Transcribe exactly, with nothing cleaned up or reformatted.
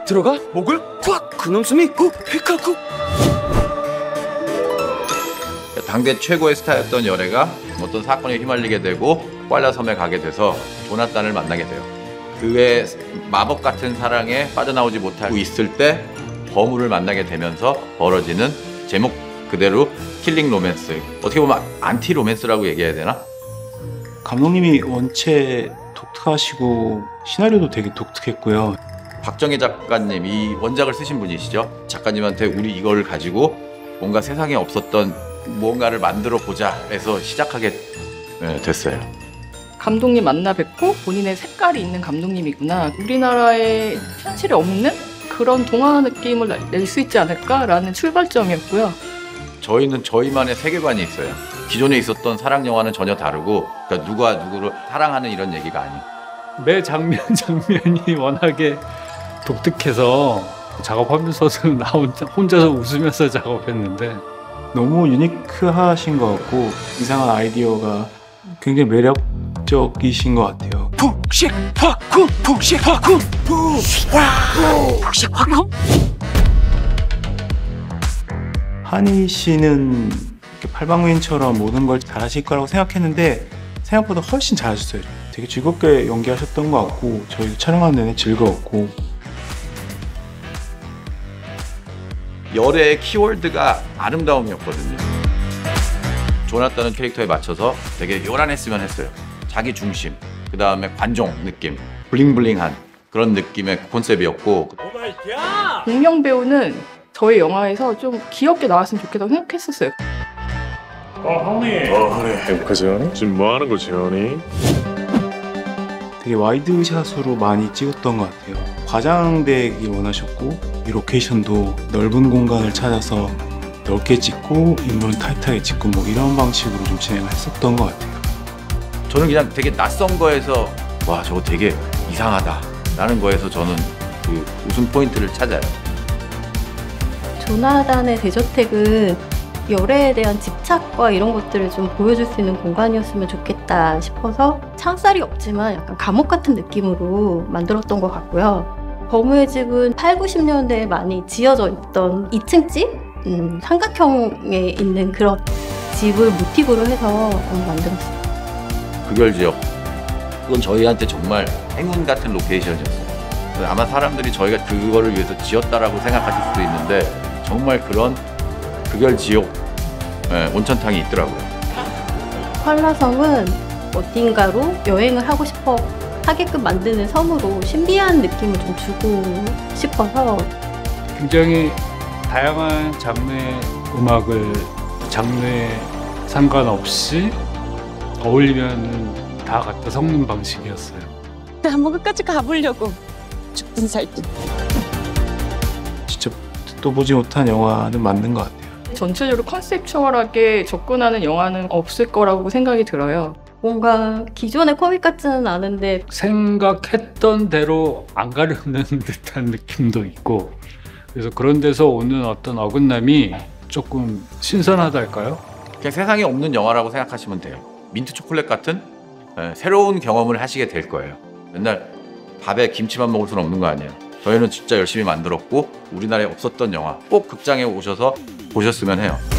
들어가 목을 꽉 그놈 숨이 후 휙하고. 당대 최고의 스타였던 열애가 어떤 사건에 휘말리게 되고 꽐라 섬에 가게 돼서 조나단을 만나게 돼요. 그의 마법 같은 사랑에 빠져나오지 못하고 있을 때 버무를 만나게 되면서 벌어지는 제목 그대로 킬링 로맨스. 어떻게 보면 안티 로맨스라고 얘기해야 되나? 감독님이 원체 독특하시고 시나리오도 되게 독특했고요. 박정희 작가님, 이 원작을 쓰신 분이시죠. 작가님한테 우리 이걸 가지고 뭔가 세상에 없었던 무언가를 만들어 보자 해서 시작하게 됐어요. 감독님 만나 뵙고 본인의 색깔이 있는 감독님이구나. 우리나라의 현실에 없는 그런 동화 느낌을 낼 수 있지 않을까라는 출발점이었고요. 저희는 저희만의 세계관이 있어요. 기존에 있었던 사랑 영화는 전혀 다르고, 그러니까 누가 누구를 사랑하는 이런 얘기가 아니에요. 매 장면 장면이 워낙에 독특해서 작업하면서도 나 혼자, 혼자서 웃으면서 작업했는데 너무 유니크하신 것 같고 이상한 아이디어가 굉장히 매력적이신 것 같아요. 푹식 팍쿵 푹식 팍쿵 푹식 팍쿵. 한희 씨는 팔방미인처럼 모든 걸 잘하실 거라고 생각했는데 생각보다 훨씬 잘하셨어요. 되게 즐겁게 연기하셨던 것 같고 저희도 촬영하는 내내 즐거웠고. 열애의 키워드가 아름다움이었거든요. 조나단은 캐릭터에 맞춰서 되게 요란했으면 했어요. 자기 중심, 그 다음에 관종 느낌, 블링블링한 그런 느낌의 콘셉트였고. 공명 배우는 저희 영화에서 좀 귀엽게 나왔으면 좋겠다고 생각했었어요. 어 형님. 어 그래. 행복하지 형님? 지금 뭐 하는 거지 형님? 되게 와이드샷으로 많이 찍었던 것 같아요. 과장되기 원하셨고 이 로케이션도 넓은 공간을 찾아서 넓게 찍고 인물은 타이트하게 찍고 뭐 이런 방식으로 좀 진행을 했었던 것 같아요. 저는 그냥 되게 낯선 거에서 와 저거 되게 이상하다 라는 거에서 저는 그 웃음 포인트를 찾아요. 조나단의 대저택은 열애에 대한 집착과 이런 것들을 좀 보여줄 수 있는 공간이었으면 좋겠다 싶어서 창살이 없지만 약간 감옥 같은 느낌으로 만들었던 것 같고요. 버무의 집은 팔, 구십 년대에 많이 지어져 있던 이 층 집? 음, 삼각형에 있는 그런 집을 모티브로 해서 만들었어요. 극열지역. 그건 저희한테 정말 행운 같은 로케이션이었어요. 아마 사람들이 저희가 그거를 위해서 지었다라고 생각하실 수도 있는데 정말 그런 극열지옥 네, 온천탕이 있더라고요. 꽐라섬은 어딘가로 여행을 하고 싶어 하게끔 만드는 섬으로 신비한 느낌을 좀 주고 싶어서 굉장히 다양한 장르의 음악을 장르에 상관없이 어울리면 다 갖다 섞는 방식이었어요. 한번 끝까지 가보려고 죽든 살든. 직접 듣도 보지 못한 영화는 만든 것 같아요. 전체적으로 컨셉추얼하게 접근하는 영화는 없을 거라고 생각이 들어요. 뭔가 기존의 코믹 같지는 않은데 생각했던 대로 안 가려는 듯한 느낌도 있고 그래서 그런 데서 오는 어떤 어긋남이 조금 신선하달까요? 그냥 세상에 없는 영화라고 생각하시면 돼요. 민트 초콜릿 같은 네, 새로운 경험을 하시게 될 거예요. 맨날 밥에 김치만 먹을 수는 없는 거 아니에요. 저희는 진짜 열심히 만들었고 우리나라에 없었던 영화 꼭 극장에 오셔서 보셨으면 해요.